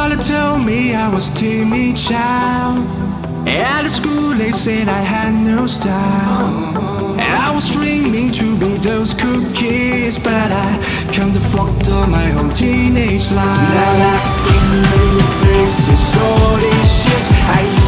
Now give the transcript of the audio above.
mother told me I was timid child. At the school they said I had no style. I was dreaming to be those cool kids, but I come to fucked up my whole teenage life. Now I've been many places, all these years I